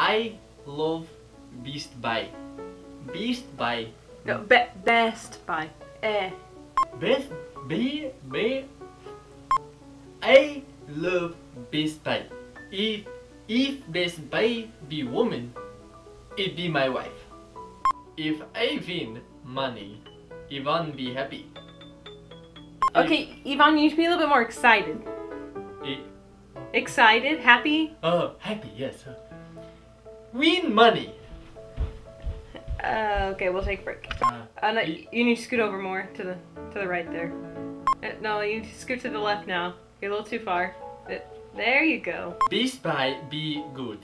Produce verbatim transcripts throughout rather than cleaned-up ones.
I love Best Buy. Best Buy. No, be Best Buy. Eh. Best B B. I love Best Buy. If if Best Buy be woman, it be my wife. If I win money, Ivan be happy. Okay, Ivan, you need to be a little bit more excited. If, Excited? Happy? oh, happy, yes. Win money. Uh, okay, we'll take a break. Uh, Uh, no, y- you need to scoot over more to the to the right there. Uh, no, you need to scoot to the left now. You're a little too far. Uh, There you go. Best Buy be good.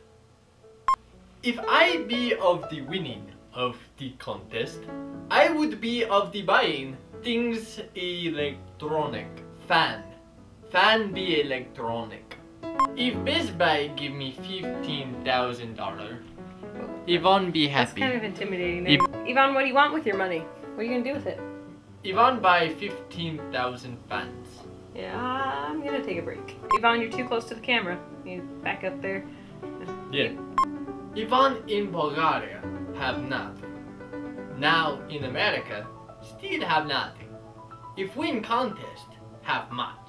If I be of the winning of the contest, I would be of the buying things electronic. Fan. Fan be electronic. If Best Buy give me fifteen thousand dollars, Yvonne be That's happy. kind of intimidating. If- There. Ivan, what do you want with your money? What are you gonna do with it? Yvonne buy fifteen thousand fans. Yeah, I'm gonna take a break. Ivan, you're too close to the camera. You back up there. Yeah. Yvonne in Bulgaria have nothing. Now in America, still have nothing. If win contest, have much.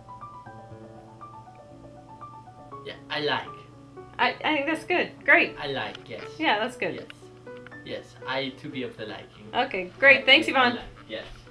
Yeah, I like. I, I think that's good. Great. I like, yes. Yeah, that's good. Yes. Yes, I to be of the liking. Okay, great. Thanks, I Ivan. like, yes.